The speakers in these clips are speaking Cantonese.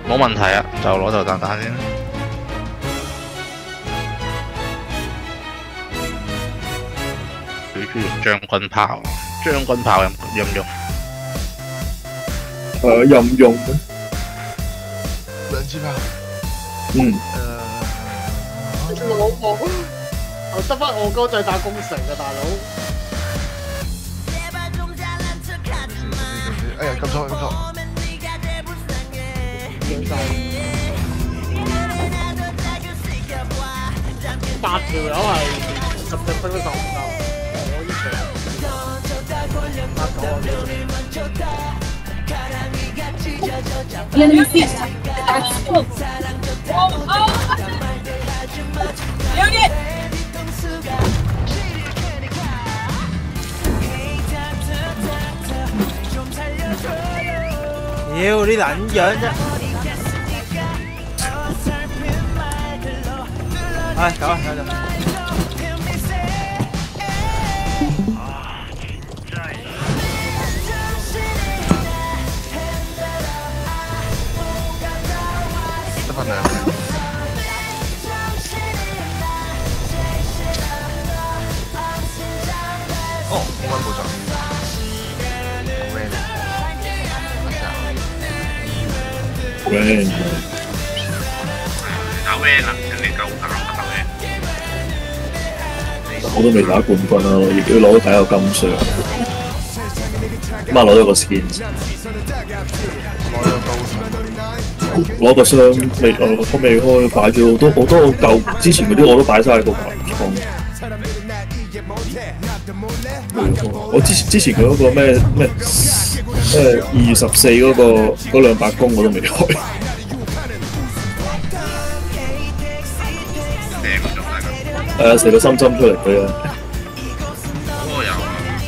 冇問題啊，就攞就彈彈先。佢中意用將軍炮，將軍炮有唔用？ 任用嘅。 兩支炮。 嗯。 我得翻我哥仔打工城嘅大佬。 哎呀，撳錯。 8條友係10隻分都受唔夠，我呢屌你撚樣啫！唉，搞啊，搞就。 得翻兩。哦，冇乜步驟。 Van 打 Van 啊，人哋夠打打 Van。 我都未打冠軍啊，亦都攞到第一個金賞。咁啊攞咗個 skin。攞個箱未？我未開，擺咗好多我舊之前嗰啲我都擺晒喺個櫃倉。我之前佢嗰個咩2月14嗰200公我都未開。射個心針出嚟佢啊！ 我有啊。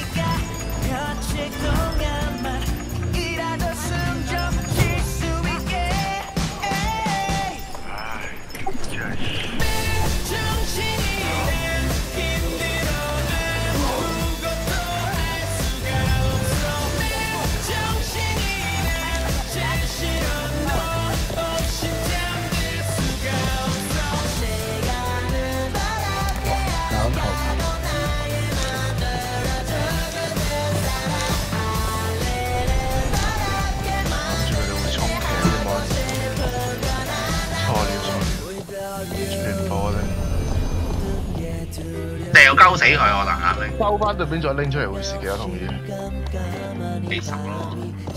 掉鳩死佢我等下你。 收翻對邊再拎出嚟會蝕幾多桶嘢？ 幾十咯，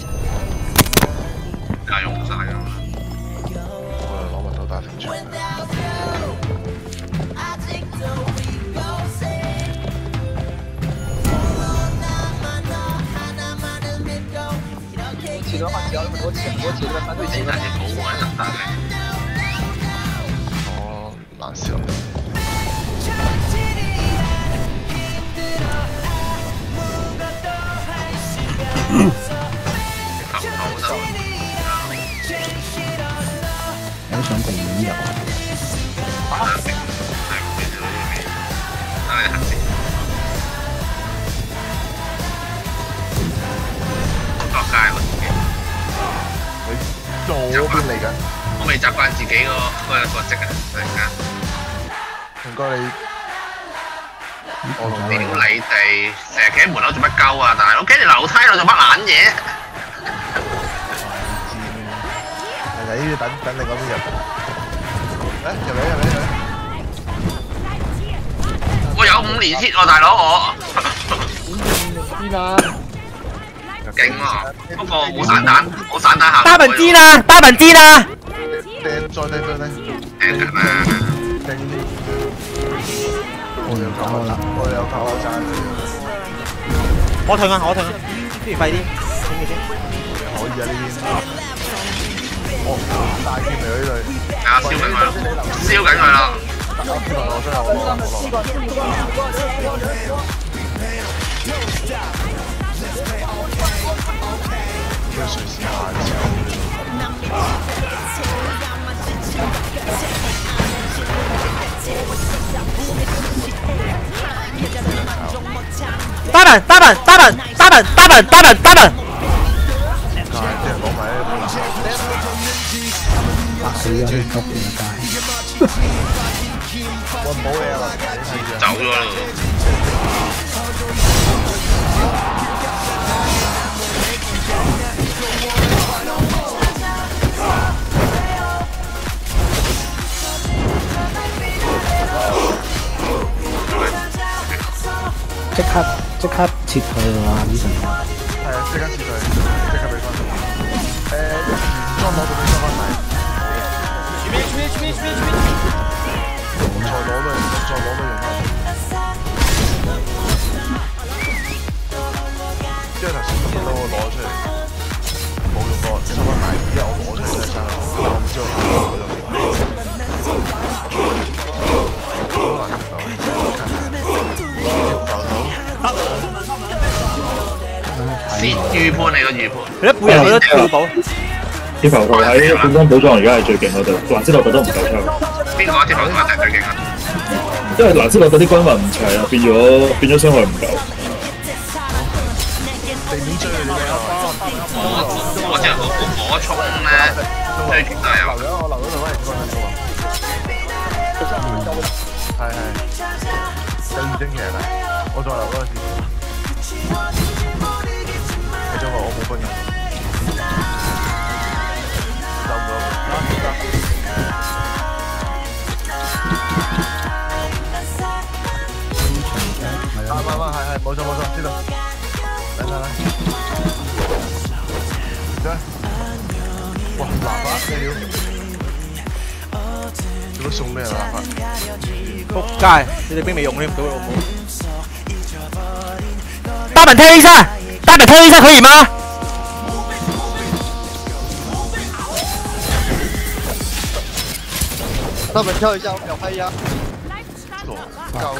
而家用晒㗎嘛。 我攞乜都打停住。 起的话，只要那么多钱，我解这个3对7的。 哦，難笑。 有想避免入。 左邊嚟緊。 我未習慣自己個職啊，突然間。 唔該你。 我屌你哋，成日企喺門口做乜鳩啊？大佬，企喺樓梯度做乜撚嘢？ 人哋呢啲等你嗰邊入。入嚟。 我有5連 hit 喎，大佬我。 邊啊？ 勁喎，不過冇散彈，冇散彈行。 大本機呢？大本機呢？ 掟再掟。 掟緊啦！ 掟啲。我有9口炸。 我停啊！不如快啲，整佢先。 可以啊呢邊。哦，大劍嚟呢隊。 啊！燒緊佢啦！燒緊佢啦！ 我真係叫隨時下大本！ 啲人講埋死咗去急嘅街。 我冇嘢啦， 走咗啦。 即刻撤退啊！呢陣係啊，即刻撤退，即刻俾翻。裝攞到俾收翻嚟。再攞都用翻。即係頭先見到我攞出嚟，冇用過，收翻埋。因為我攞出嚟真係差，我唔知我攞咗預判嚟個預判， 佢一半人都跳寶， 鐵頭圖喺本身寶藏而家係最勁嗰度，蘭斯洛特都唔夠槍。 邊個鐵頭圖一定最勁啊？ 因為蘭斯洛特啲軍運唔齊啊，變咗傷害唔夠。 地面追你哋我只係我衝咧，追極都有。 我留咗兩位係有二精騎啦，我再留多一次。因為我冇分嘅，走唔到。係，冇錯，知道。嚟。哇，喇叭咩料？做乜送咩喇叭？ 仆街！你哋兵未用添，屌你老母！大本跳一下，大本跳一下可以嗎？ 大本跳一下，我秒拍压。 夠。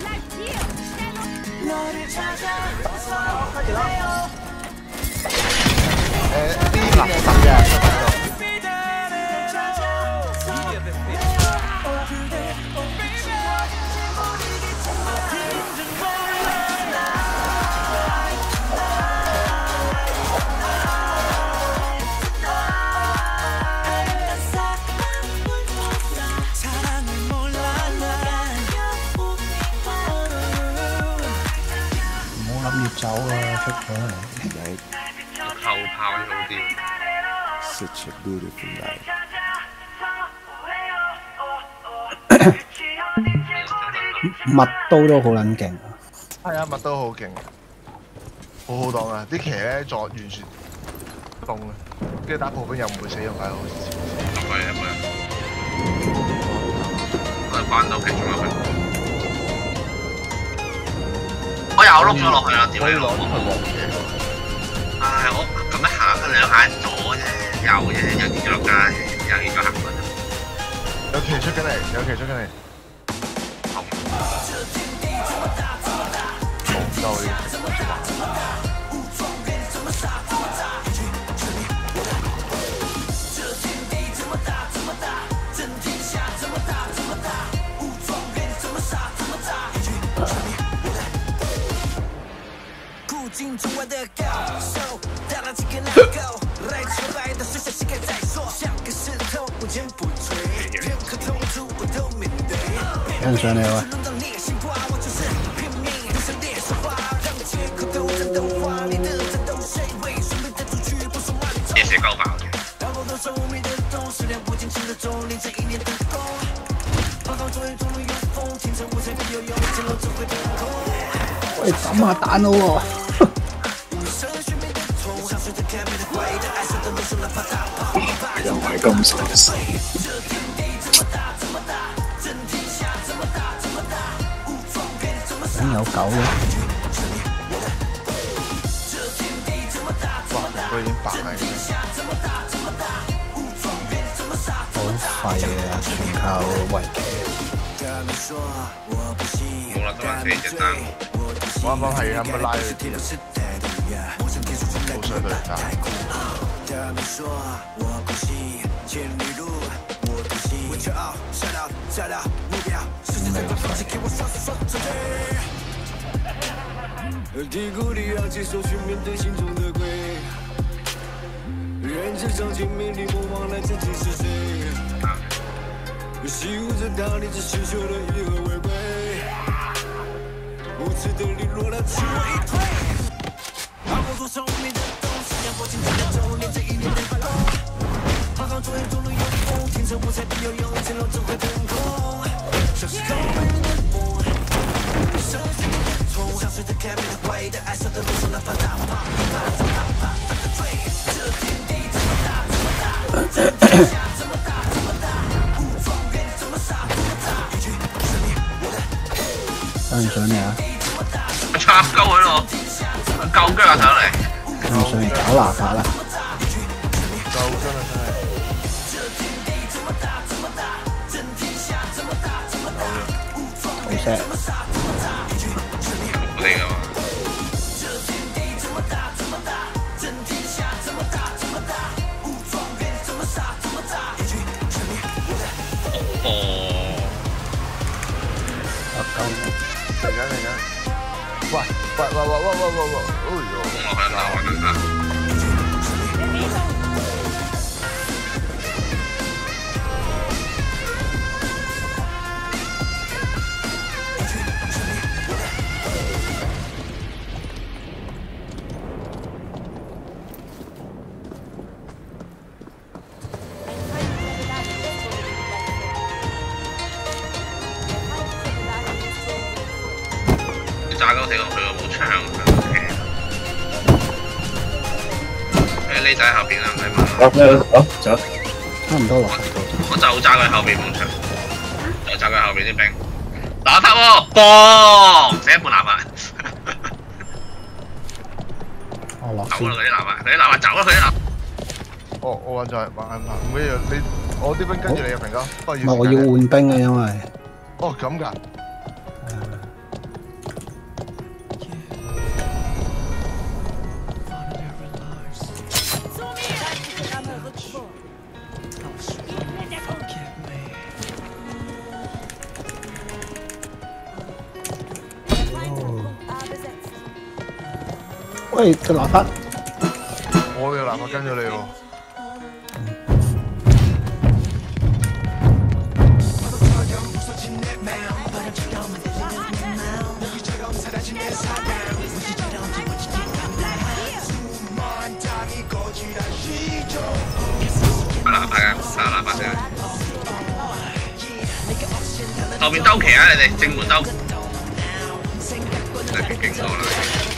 啲垃圾嘅。 走啊！出咗嚟。 後炮好啲。 麥刀都好撚勁。 係啊，麥刀好勁，好擋啊！啲騎咧作完全凍啊，跟住打步兵又唔會死用解好似。 我哋關到其中一個。我又碌咗落去啦，屌你老母！唉，我咁樣行兩下左啫，右啫，又跌咗落街，又應該行過。 有騎出緊嚟，冇夠嘅。 进中外的高手，大浪几个能够来出来的水下膝盖再说，像个石头无坚不摧，任何痛楚我都面对。 有人上嚟喂。 夜市夠爆嘅。 喂，抌下蛋咯喎！ 又係咁神死。 梗有狗嘅。 哇！佢已經白係。 好廢啊！全靠圍棋。 冇啦，得翻4隻單。 我啱啱係咁樣拉佢啲人，冇水對打。 人之常情，命里我往来，曾经是谁？习武这道理，只是修的以和为贵。无耻的你落了，吃我一推。好工作上面的东西，让我紧紧的走，连着一年的发落。行行出现中路有风，天生我材必有用，前路只会腾空。小时候没人的梦，生死的痛，像水的开没的坏的，爱上的路上的发大炮，大的追，这天地这么大这么大，这天下这么大这么大，武装变这么傻这么大，一句是你我的。 上唔上嚟啊？ 插鳩佢咯，夠腳上嚟。 上唔上嚟搞拿法啦？ 夠真係真係。 好聲。 好聽啊嘛！ 嚟緊！喂！哎呦！ 我喺度玩緊啊！炸鳩死我，佢有冇槍？匿仔喺後邊啦，唔使問。 走。 差唔多落。 我就炸佢後邊冇槍，就炸佢後邊啲兵。打塔喎，嘣！死一半南法。 我落走啦！佢啲南法，走啦！佢啲南。 我揾咗玩下，唔緊要，你我啲兵跟住你啊，平哥。不過要。 我要換兵啊，因為。 哦，咁㗎。 喂，個拿法， 我有拿法跟咗你喎。 打拿法嘅，打拿法先。後面兜旗啊！你哋正門兜，真係勁多啦。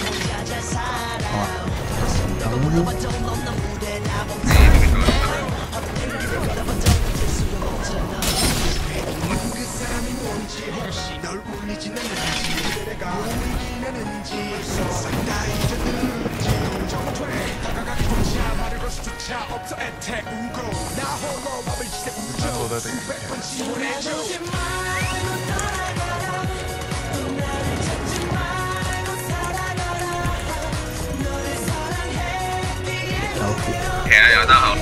其實又得好。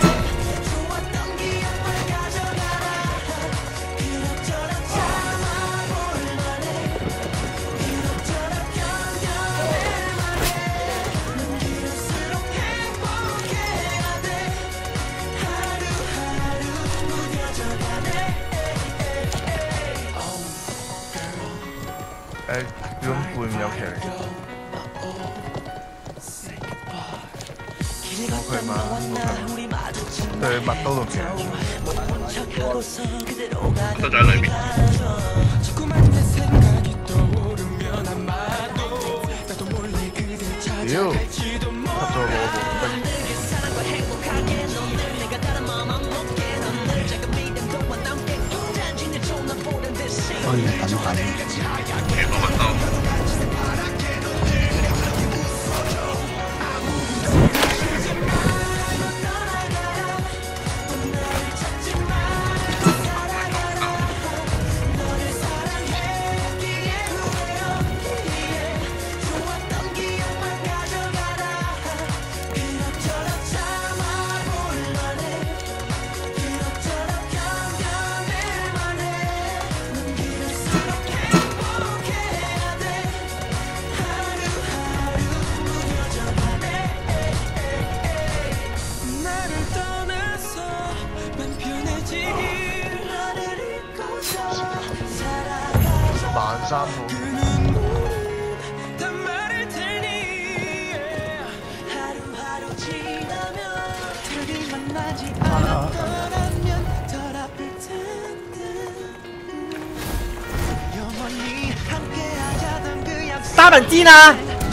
咁背面有騎嚟嘅。佢嘛，對麥刀度騎。 都在裏面。 屌，吸咗我部兵。 可以等等。 全部麥刀。 13個。 三文煎啊！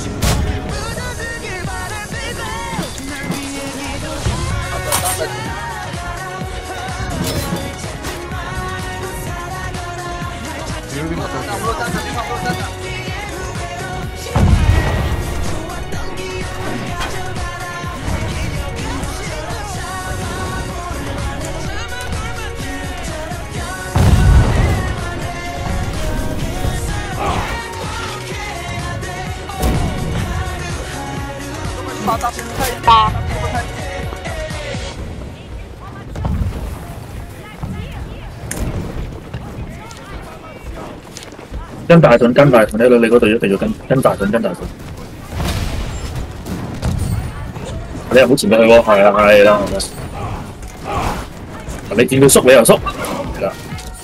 跟大盾，跟大盾，你嗰度一定要跟大盾，跟大盾。你又唔好前面去喎，係啦，係啦，你見佢縮，你又縮，係啦。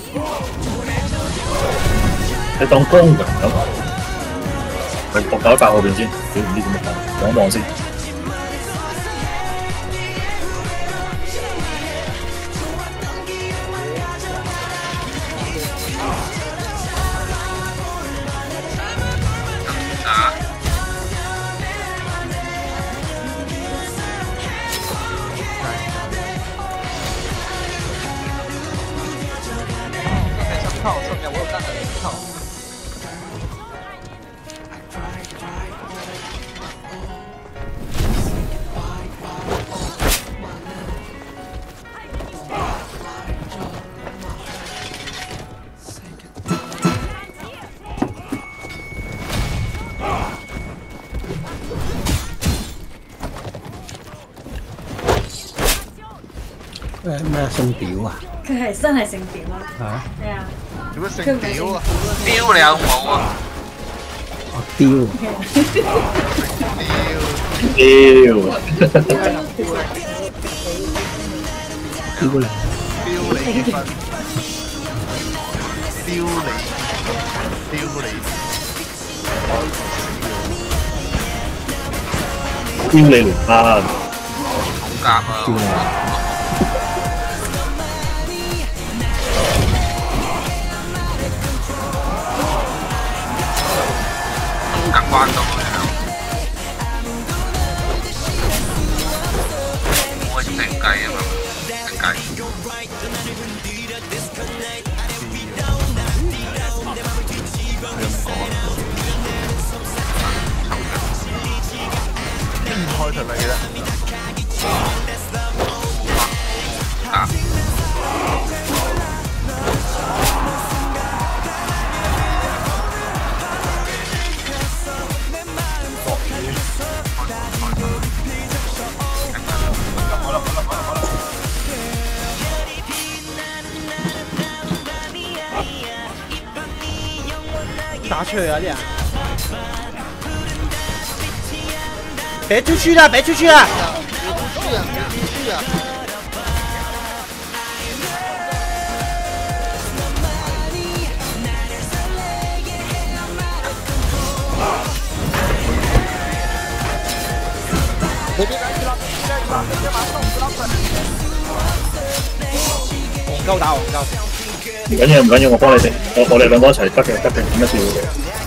你當光人咁，你搏搞一爆後邊先，你唔知點樣望一望先。 咩姓表啊？ 佢係真係姓表啊！ 係係啊！ 點解姓屌啊？ 雕你有冇啊？ 我雕雕你。 丟你結婚，丟你， 丟你連班， 好夾啊！夾關到嘅，我係整計啊嘛，整計。 開頭嚟啦！啊！ 打出去啊！啲人。 别出去了，别出去了！戇鳩打戇鳩。 唔緊要，唔緊要，我幫你哋，我哋兩個一齊得嘅，點一次嘅。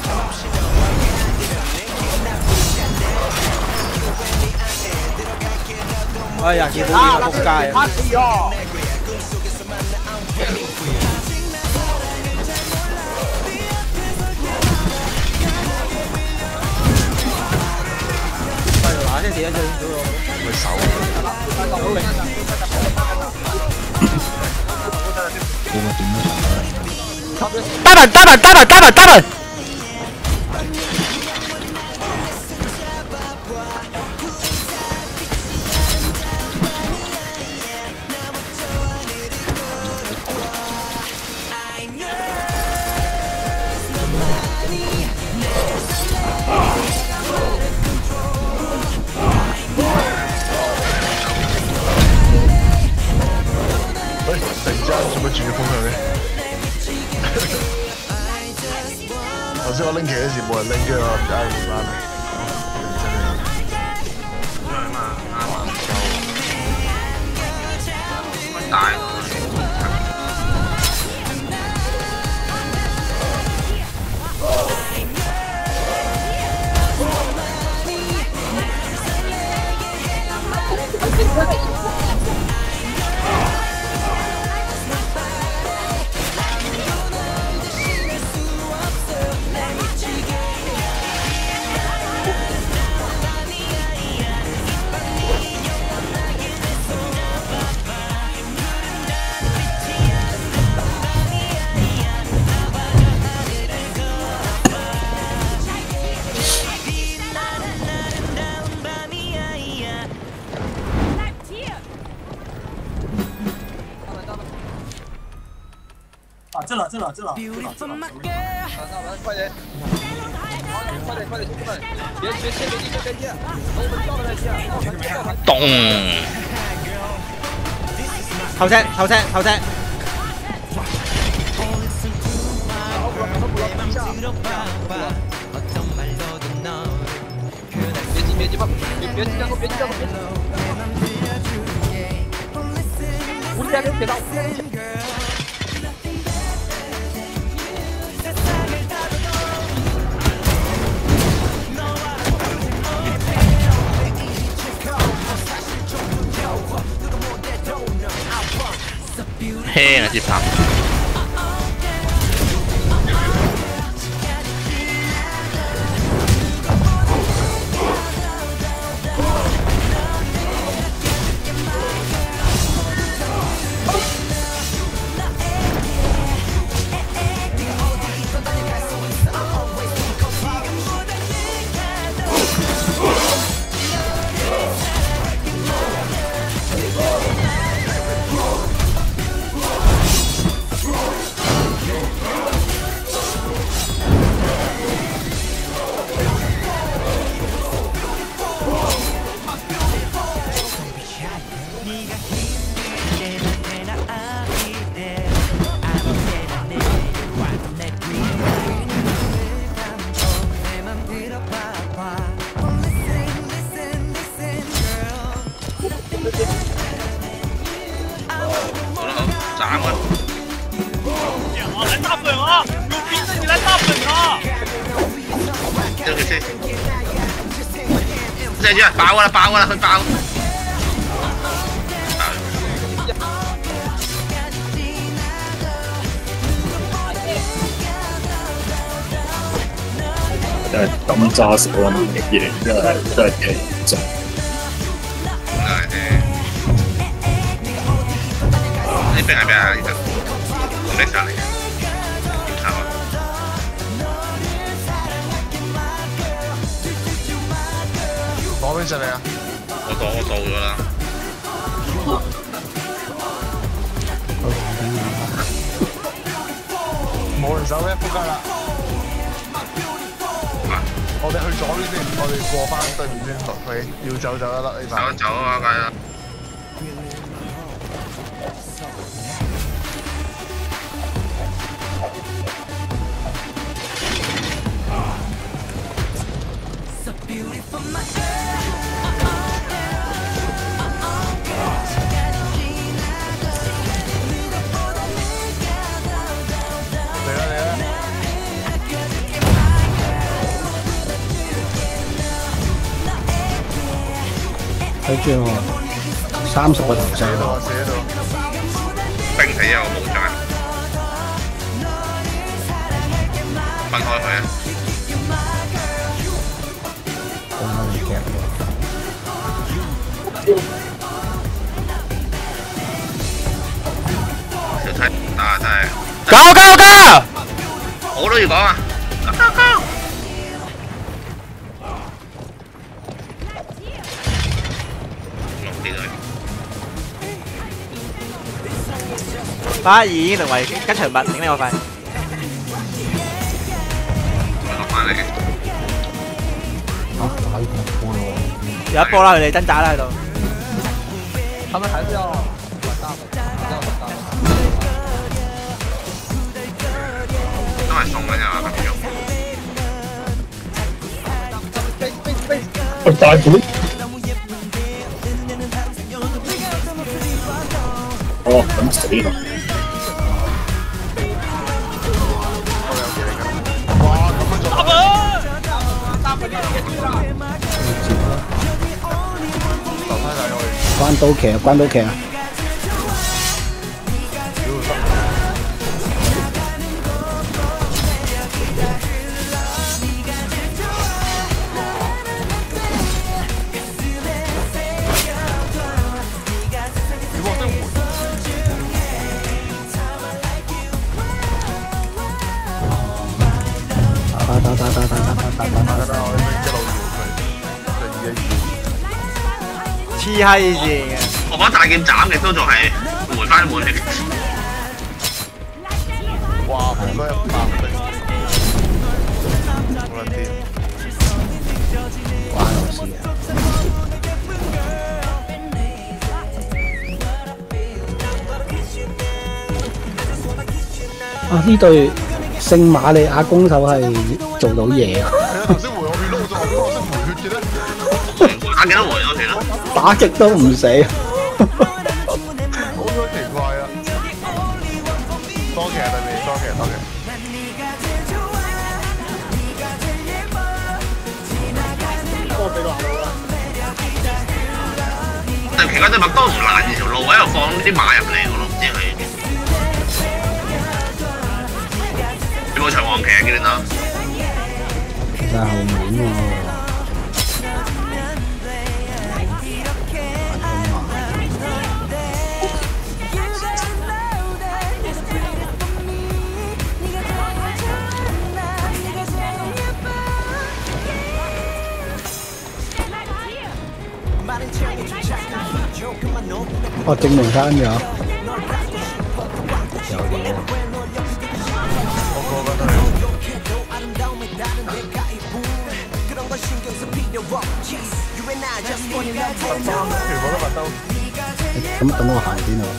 哎呀，見到呢個仆街啊！嗱，先跌咗最少佢手。 打板！ 喂，突然之間做乜轉嘅方向嘅？ 頭先我拎旗嗰時冇人拎，跟住我唉唔啱。 因為嘛啱啊，就大咯。 这了，快点！别切，别切！等我们到了再切。 咚！ 後聲。 别急，别急，无力点，别到。 輕啊，接拍。斬佢！我來搭佢啊！有病的你來搭佢啊！這個先，再見，爆我啦，佢爆！ 真係咁揸手啊！嘅嘢真係幾正。 呢邊係咩啊？呢度同拎上嚟嘅，檢查啊！ 攞邊上嚟啊？ 我到咗啦。 冇人手嘅，仆街啦！我哋去左邊先，我哋過翻對面先。佢要走就得啦，呢排。 走啊，梗係啦。 睇住喎，30個頭像。 冰死啊！我冇獎，分開佢啊！ 咁我哋夾小睇打真係。 加！ 我都要講啊！ 巴爾已經成為吉祥物，頂你個肺！ 落翻嚟嘅。 有一波啦，佢哋掙扎啦喺度。 他們還是要玩大的，要玩大的。 都係送緊呀，咁樣。 喂，大盤。哦，咁死啦！ 哇，咁樣做打佢！打佢啲嘢留低大我哋。 關刀騎啊，關刀騎啊！ 黐閪線嘅， 我把大劍斬極都仲係回翻滿血。 哇！唔該100倍，好撚癲！ 關我事啊！啊！呢隊聖瑪利亞攻手係做到嘢啊！ 你頭先回我血咯，我識回血嘅咧。 打幾多回咗血咯？ 打極都唔死。 好鬼奇怪啊！多騎對面，多騎。 多死落啦！ 但奇怪隻麥當勞攔住條路喺度放啲馬入嚟，我都唔知佢有冇長黃旗啊？見到？ 其實係後面喎。哦，正門閂咗，有嘢。 我過緊去。全部都麥兜。 咁等我行先啊！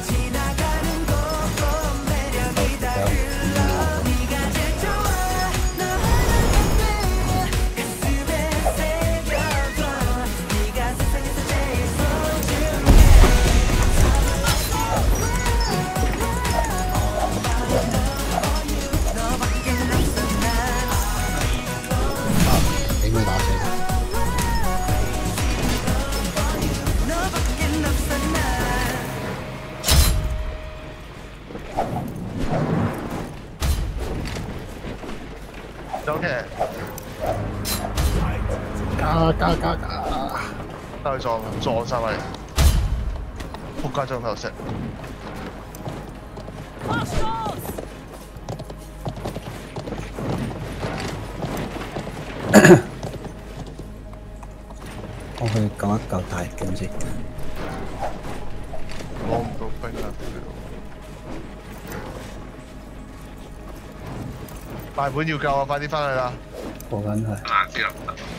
走騎， 加！ 兜去撞晒嚟，仆街將頭食。 我去救一救大劍先。 攞唔到兵啊！大本要救啊！快啲翻去啦！ 過緊係。 啊，知啦。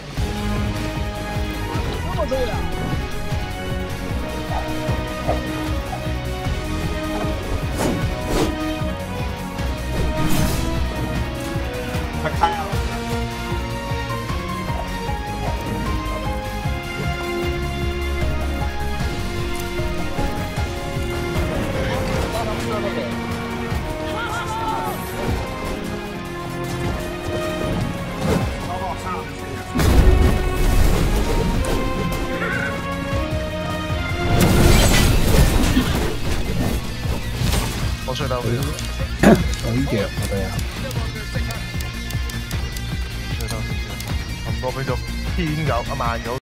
我吹鬥佢， 水藥我哋啊， 吹鬥先，咁多俾咗偏狗1萬狗。